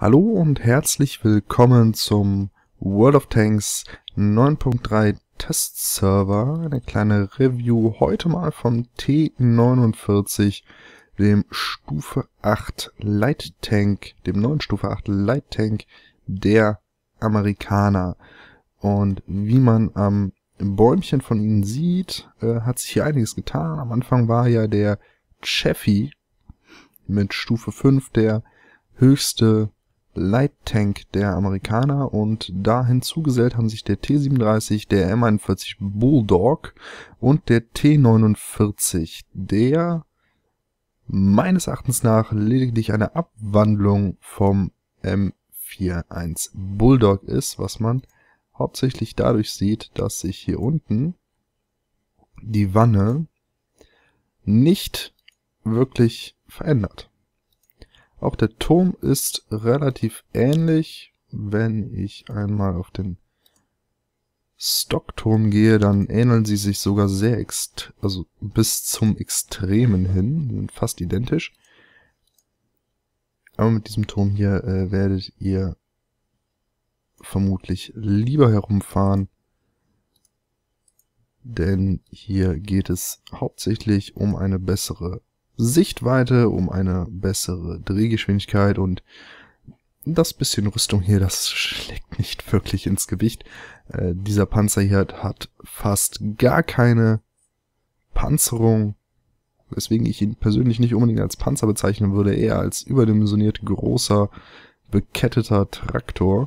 Hallo und herzlich willkommen zum World of Tanks 9.3 Testserver. Eine kleine Review heute mal vom T49, dem Stufe 8 Light Tank, dem neuen Stufe 8 Light Tank der Amerikaner. Und wie man am Bäumchen von ihnen sieht, hat sich hier einiges getan. Am Anfang war ja der Chaffee mit Stufe 5 der höchste Light Tank der Amerikaner, und da hinzugesellt haben sich der T37, der M41 Bulldog und der T49, der meines Erachtens nach lediglich eine Abwandlung vom M41 Bulldog ist, was man hauptsächlich dadurch sieht, dass sich hier unten die Wanne nicht wirklich verändert. Auch der Turm ist relativ ähnlich. Wenn ich einmal auf den Stockturm gehe, dann ähneln sie sich sogar sehr also bis zum Extremen hin, sind fast identisch. Aber mit diesem Turm hier werdet ihr vermutlich lieber herumfahren, denn hier geht es hauptsächlich um eine bessere Sichtweite, um eine bessere Drehgeschwindigkeit, und das bisschen Rüstung hier, das schlägt nicht wirklich ins Gewicht. Dieser Panzer hier hat fast gar keine Panzerung, weswegen ich ihn persönlich nicht unbedingt als Panzer bezeichnen würde, eher als überdimensioniert großer, beketteter Traktor.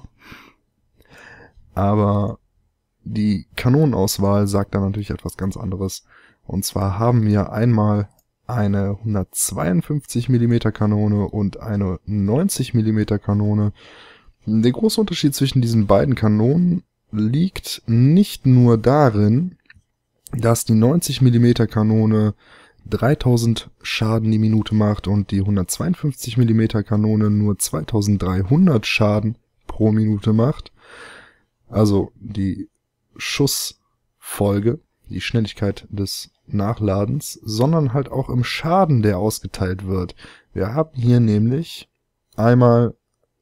Aber die Kanonenauswahl sagt da natürlich etwas ganz anderes. Und zwar haben wir einmal eine 152 mm Kanone und eine 90 mm Kanone. Der große Unterschied zwischen diesen beiden Kanonen liegt nicht nur darin, dass die 90 mm Kanone 3000 Schaden die Minute macht und die 152 mm Kanone nur 2300 Schaden pro Minute macht. Also die Schussfolge, die Schnelligkeit des Nachladens, sondern halt auch im Schaden, der ausgeteilt wird. Wir haben hier nämlich einmal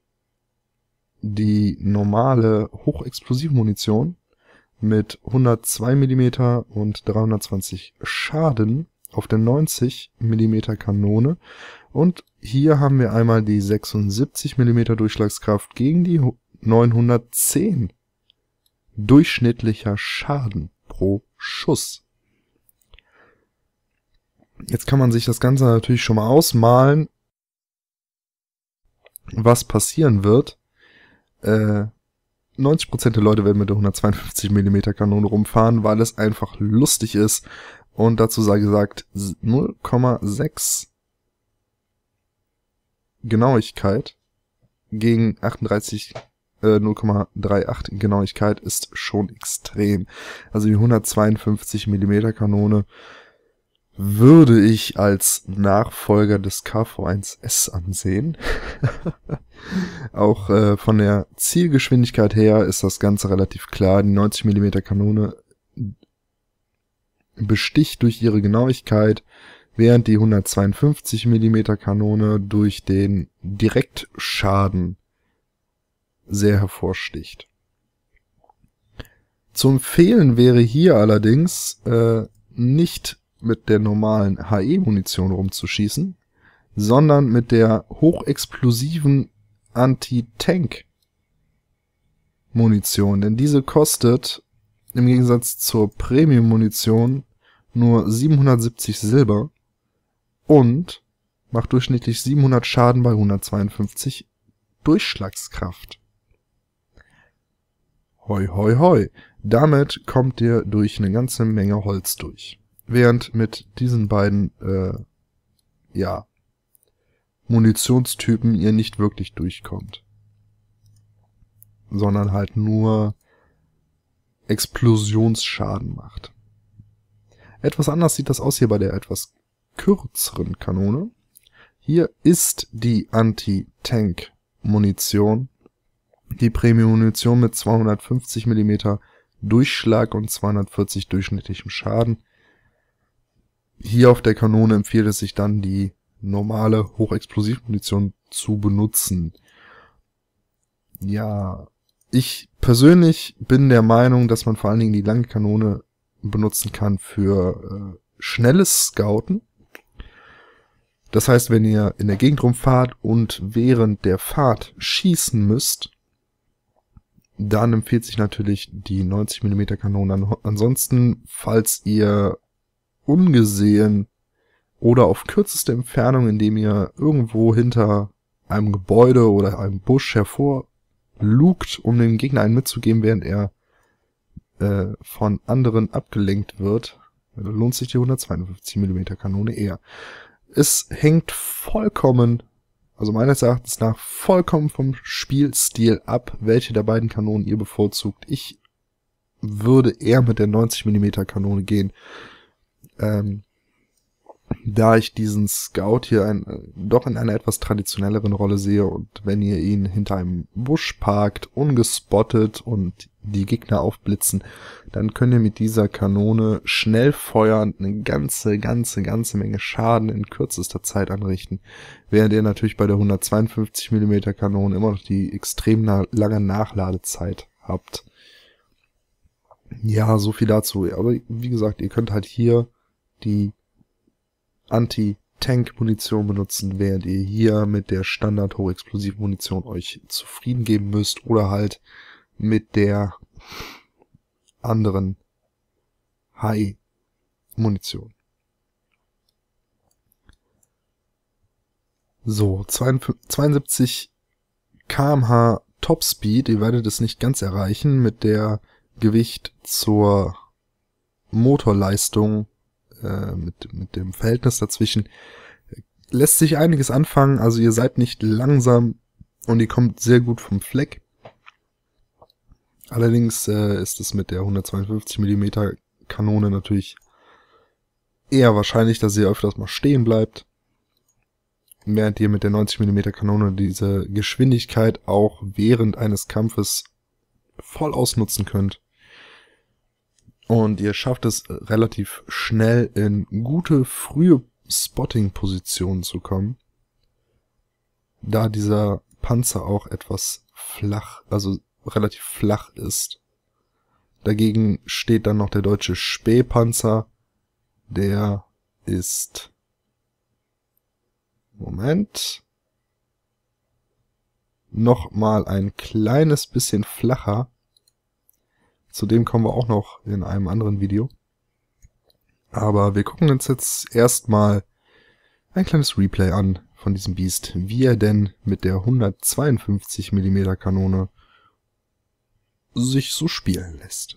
die normale Hochexplosivmunition mit 102 mm und 320 Schaden auf der 90 mm Kanone, und hier haben wir einmal die 76 mm Durchschlagskraft gegen die 910 durchschnittlicher Schaden pro Schuss. Jetzt kann man sich das Ganze natürlich schon mal ausmalen, was passieren wird. 90% der Leute werden mit der 152 mm Kanone rumfahren, weil es einfach lustig ist, und dazu sei gesagt 0,6 Genauigkeit gegen 0,38 Genauigkeit ist schon extrem. Also die 152 mm Kanone würde ich als Nachfolger des KV-1S ansehen. Auch von der Zielgeschwindigkeit her ist das Ganze relativ klar. Die 90 mm Kanone besticht durch ihre Genauigkeit, während die 152 mm Kanone durch den Direktschaden sehr hervorsticht. Zu empfehlen wäre hier allerdings nicht mit der normalen HE-Munition rumzuschießen, sondern mit der hochexplosiven Anti-Tank-Munition, denn diese kostet im Gegensatz zur Premium-Munition nur 770 Silber und macht durchschnittlich 700 Schaden bei 152 Durchschlagskraft. Hoi hoi hoi. Damit kommt ihr durch eine ganze Menge Holz durch. Während mit diesen beiden Munitionstypen ihr nicht wirklich durchkommt. Sondern halt nur Explosionsschaden macht. Etwas anders sieht das aus hier bei der etwas kürzeren Kanone. Hier ist die Anti-Tank-Munition, die Premium-Munition mit 250 mm Durchschlag und 240 durchschnittlichem Schaden. Hier auf der Kanone empfiehlt es sich dann, die normale Hochexplosivmunition zu benutzen. Ja, ich persönlich bin der Meinung, dass man vor allen Dingen die lange Kanone benutzen kann für schnelles Scouten. Das heißt, wenn ihr in der Gegend rumfahrt und während der Fahrt schießen müsst, dann empfiehlt sich natürlich die 90 mm Kanone. Ansonsten, falls ihr ungesehen oder auf kürzeste Entfernung, indem ihr irgendwo hinter einem Gebäude oder einem Busch hervorlugt, um dem Gegner einen mitzugeben, während er von anderen abgelenkt wird, lohnt sich die 152 mm Kanone eher. Es hängt vollkommen, also meines Erachtens nach, vollkommen vom Spielstil ab, welche der beiden Kanonen ihr bevorzugt. Ich würde eher mit der 90 mm Kanone gehen, da ich diesen Scout hier doch in einer etwas traditionelleren Rolle sehe, und wenn ihr ihn hinter einem Busch parkt, ungespottet und die Gegner aufblitzen, dann könnt ihr mit dieser Kanone schnell feuernd eine ganze Menge Schaden in kürzester Zeit anrichten, während ihr natürlich bei der 152 mm Kanone immer noch die extrem lange Nachladezeit habt. Ja, so viel dazu. Aber wie gesagt, ihr könnt halt hier die Anti-Tank-Munition benutzen, während ihr hier mit der Standard-Hochexplosiv-Munition euch zufrieden geben müsst oder halt mit der anderen HE-Munition. So, 72 km/h Topspeed, ihr werdet es nicht ganz erreichen mit der Gewicht zur Motorleistung. Mit dem Verhältnis dazwischen lässt sich einiges anfangen. Also ihr seid nicht langsam und ihr kommt sehr gut vom Fleck. Allerdings ist es mit der 152 mm Kanone natürlich eher wahrscheinlich, dass ihr öfters mal stehen bleibt, während ihr mit der 90 mm Kanone diese Geschwindigkeit auch während eines Kampfes voll ausnutzen könnt. Und ihr schafft es relativ schnell in gute, frühe Spotting-Positionen zu kommen, da dieser Panzer auch etwas flach, also relativ flach ist. Dagegen steht dann noch der deutsche Spähpanzer, der ist, nochmal ein kleines bisschen flacher. Zu dem kommen wir auch noch in einem anderen Video. Aber wir gucken uns jetzt erstmal ein kleines Replay an von diesem Biest, wie er denn mit der 152 mm Kanone sich so spielen lässt.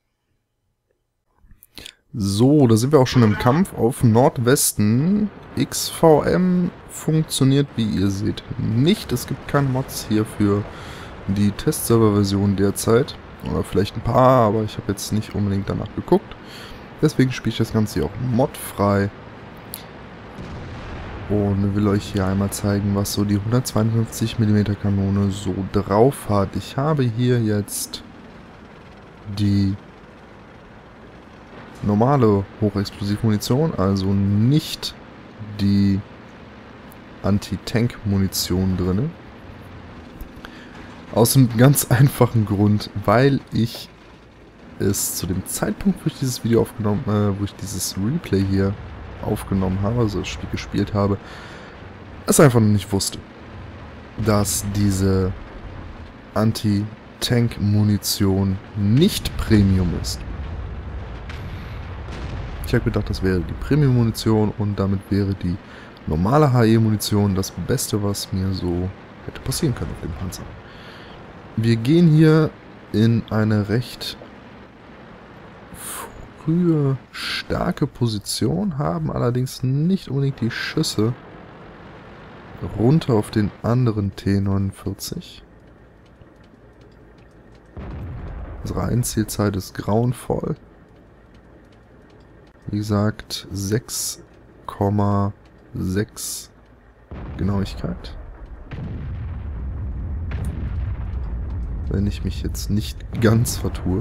So, da sind wir auch schon im Kampf auf Nordwesten. XVM funktioniert, wie ihr seht, nicht. Es gibt keine Mods hier für die Testserver-Version derzeit. Oder vielleicht ein paar, aber ich habe jetzt nicht unbedingt danach geguckt. Deswegen spiele ich das Ganze hier auch modfrei. Und will euch hier einmal zeigen, was so die 152 mm Kanone so drauf hat. Ich habe hier jetzt die normale Hochexplosivmunition, also nicht die Anti-Tank-Munition drin. Aus einem ganz einfachen Grund, weil ich es zu dem Zeitpunkt, wo ich dieses Video wo ich dieses Replay hier aufgenommen habe, also das Spiel gespielt habe, es einfach noch nicht wusste, dass diese Anti-Tank-Munition nicht Premium ist. Ich habe gedacht, das wäre die Premium-Munition und damit wäre die normale HE-Munition das Beste, was mir so hätte passieren können auf dem Panzer. Wir gehen hier in eine recht frühe, starke Position, haben allerdings nicht unbedingt die Schüsse runter auf den anderen T49. Unsere Einzielzeit ist grauenvoll. Wie gesagt, 6,6 Genauigkeit. Wenn ich mich jetzt nicht ganz vertue.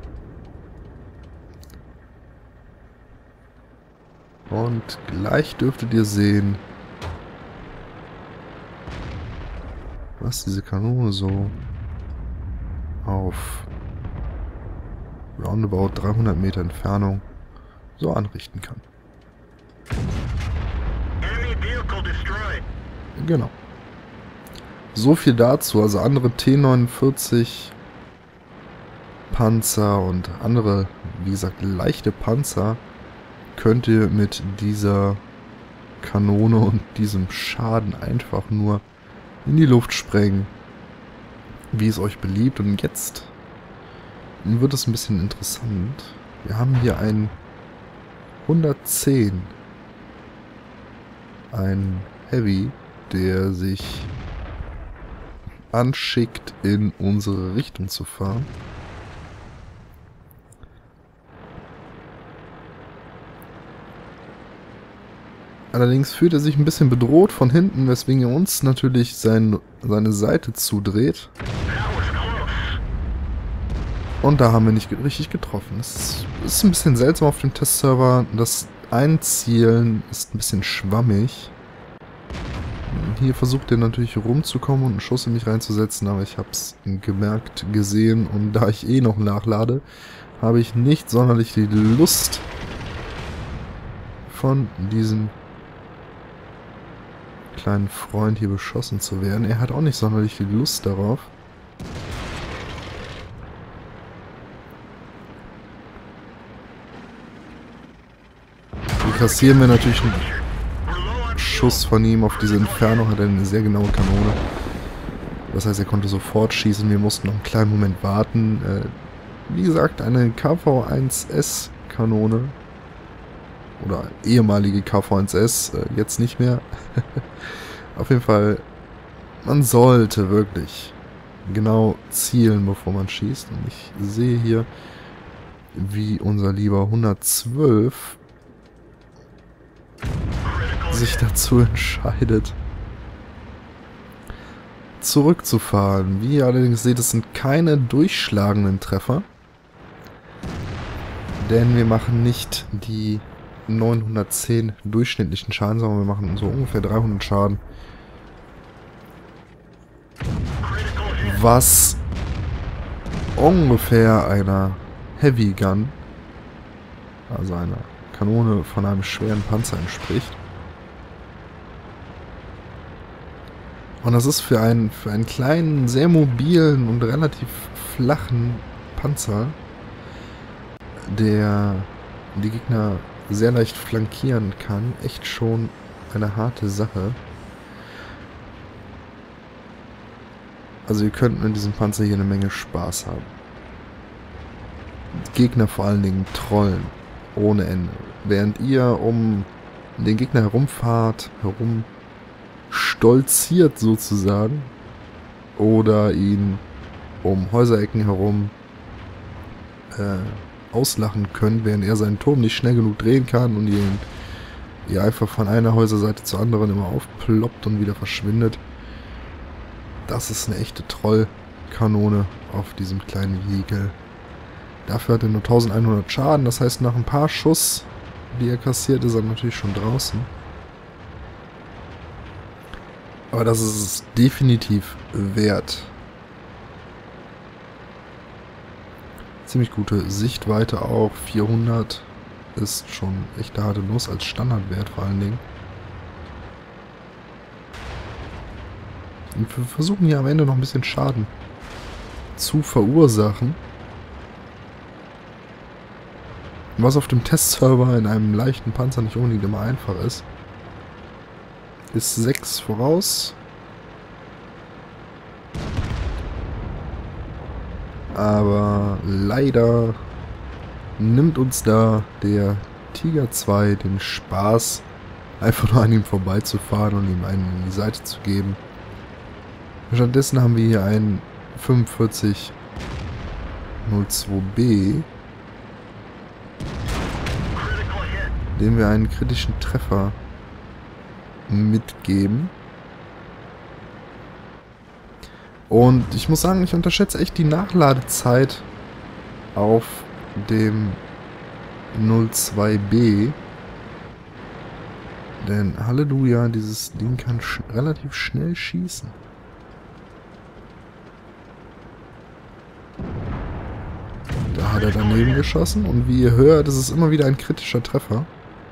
Und gleich dürftet ihr sehen, was diese Kanone so auf roundabout 300 Meter Entfernung so anrichten kann. Genau. So viel dazu. Also andere T-49 Panzer und andere, wie gesagt, leichte Panzer könnt ihr mit dieser Kanone und diesem Schaden einfach nur in die Luft sprengen, wie es euch beliebt. Und jetzt wird es ein bisschen interessant. Wir haben hier ein 110, ein Heavy, der sich anschickt, in unsere Richtung zu fahren. Allerdings fühlt er sich ein bisschen bedroht von hinten, weswegen er uns natürlich seine Seite zudreht. Und da haben wir nicht richtig getroffen. Es ist ein bisschen seltsam auf dem Testserver. Das Einzielen ist ein bisschen schwammig. Hier versucht er natürlich rumzukommen und einen Schuss in mich reinzusetzen, aber ich habe es gemerkt, gesehen, und da ich eh noch nachlade, habe ich nicht sonderlich die Lust, von diesem kleinen Freund hier beschossen zu werden. Er hat auch nicht sonderlich viel Lust darauf. Hier kassieren wir natürlich einen Schuss von ihm auf diese Entfernung, hat er eine sehr genaue Kanone. Das heißt, er konnte sofort schießen, wir mussten noch einen kleinen Moment warten. Wie gesagt, eine KV-1S Kanone. Oder ehemalige KV-1S, jetzt nicht mehr. Auf jeden Fall, man sollte wirklich genau zielen, bevor man schießt. Und ich sehe hier, wie unser lieber 112 sich dazu entscheidet, zurückzufahren. Wie ihr allerdings seht, es sind keine durchschlagenden Treffer. Denn wir machen nicht die 910 durchschnittlichen Schaden, sondern wir machen so ungefähr 300 Schaden. Was ungefähr einer Heavy Gun, also einer Kanone von einem schweren Panzer, entspricht. Und das ist für einen kleinen, sehr mobilen und relativ flachen Panzer, der die Gegner sehr leicht flankieren kann, echt schon eine harte Sache. Also ihr könnt mit diesem Panzer hier eine Menge Spaß haben. Gegner vor allen Dingen trollen ohne Ende. Während ihr um den Gegner herumfahrt, stolziert sozusagen, oder ihn um Häuserecken herum auslachen könnt, während er seinen Turm nicht schnell genug drehen kann und ihr einfach von einer Häuserseite zur anderen immer aufploppt und wieder verschwindet. Das ist eine echte Trollkanone auf diesem kleinen Vehikel. Dafür hat er nur 1100 Schaden, das heißt, nach ein paar Schuss, die er kassiert, ist er natürlich schon draußen. Aber das ist es definitiv wert. Ziemlich gute Sichtweite auch. 400 ist schon echt harte Nuss als Standardwert vor allen Dingen. Und wir versuchen hier am Ende noch ein bisschen Schaden zu verursachen. Was auf dem Testserver in einem leichten Panzer nicht unbedingt immer einfach ist. Ist 6 voraus. Aber leider nimmt uns da der Tiger 2 den Spaß, einfach nur an ihm vorbeizufahren und ihm einen in die Seite zu geben. Stattdessen haben wir hier einen 4502B, dem wir einen kritischen Treffer mitgeben. Und ich muss sagen, ich unterschätze echt die Nachladezeit auf dem 02B. Denn Halleluja, dieses Ding kann relativ schnell schießen. leider daneben geschossen und wie ihr hört, ist es immer wieder ein kritischer Treffer.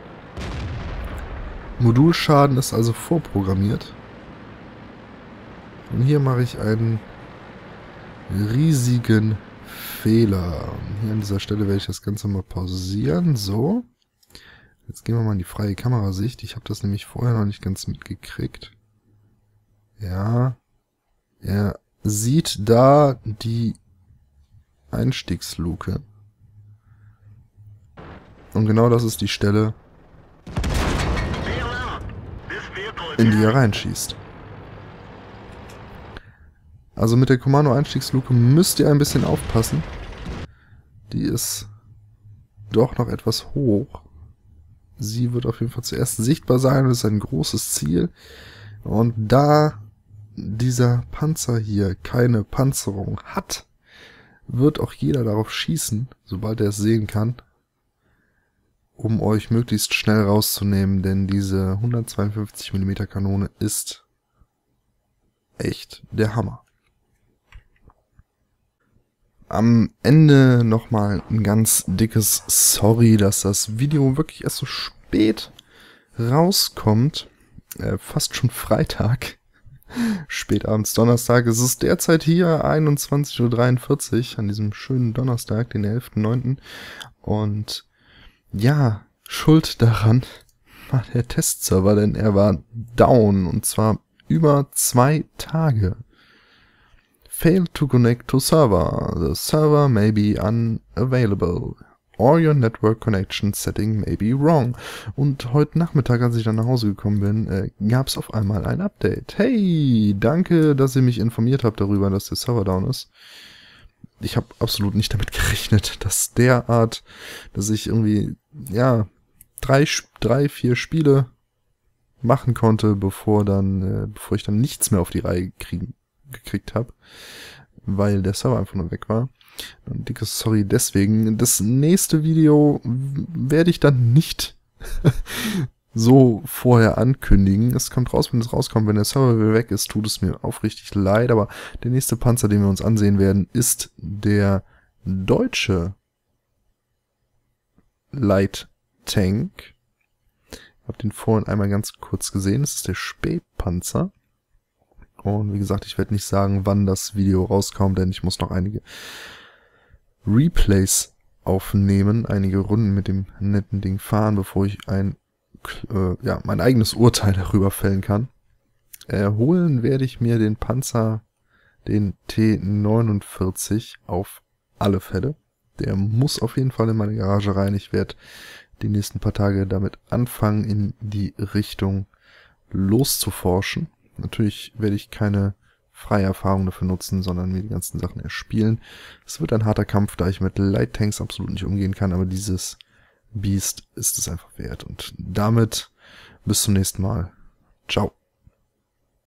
Modulschaden ist also vorprogrammiert. Und hier mache ich einen riesigen Fehler. Und hier an dieser Stelle werde ich das Ganze mal pausieren. So. Jetzt gehen wir mal in die freie Kamerasicht. Ich habe das nämlich vorher noch nicht ganz mitgekriegt. Ja. Er sieht da die Einstiegsluke. Und genau das ist die Stelle, in die er reinschießt. Also mit der Kommando-Einstiegsluke müsst ihr ein bisschen aufpassen. Die ist doch noch etwas hoch. Sie wird auf jeden Fall zuerst sichtbar sein. Das ist ein großes Ziel. Und da dieser Panzer hier keine Panzerung hat, wird auch jeder darauf schießen, sobald er es sehen kann, um euch möglichst schnell rauszunehmen, denn diese 152 mm Kanone ist echt der Hammer. Am Ende nochmal ein ganz dickes Sorry, dass das Video wirklich erst so spät rauskommt. Fast schon Freitag. Spätabends Donnerstag. Es ist derzeit hier 21:43 Uhr an diesem schönen Donnerstag, den 11.09. Und ja, schuld daran war der Testserver, denn er war down und zwar über 2 Tage. Failed to connect to server. The server may be unavailable. Or your network connection setting may be wrong. Und heute Nachmittag, als ich dann nach Hause gekommen bin, gab es auf einmal ein Update. Hey, danke, dass ihr mich informiert habt darüber, dass der Server down ist. Ich habe absolut nicht damit gerechnet, dass dass ich irgendwie, ja, 3-4 Spiele machen konnte, bevor ich dann nichts mehr auf die Reihe gekriegt habe, weil der Server einfach nur weg war. Ein dickes Sorry deswegen. Das nächste Video werde ich dann nicht so vorher ankündigen. Es kommt raus, wenn es rauskommt. Wenn der Server wieder weg ist, tut es mir aufrichtig leid. Aber der nächste Panzer, den wir uns ansehen werden, ist der deutsche Light Tank. Ich habe den vorhin einmal ganz kurz gesehen. Das ist der Spähpanzer. Und wie gesagt, ich werde nicht sagen, wann das Video rauskommt, denn ich muss noch einige Replays aufnehmen, einige Runden mit dem netten Ding fahren, bevor ich mein eigenes Urteil darüber fällen kann. Holen werde ich mir den Panzer, den T49, auf alle Fälle. Der muss auf jeden Fall in meine Garage rein. Ich werde die nächsten paar Tage damit anfangen, in die Richtung loszuforschen. Natürlich werde ich keine freie Erfahrung dafür nutzen, sondern mir die ganzen Sachen erspielen. Es wird ein harter Kampf, da ich mit Light Tanks absolut nicht umgehen kann, aber dieses Biest ist es einfach wert. Und damit bis zum nächsten Mal. Ciao.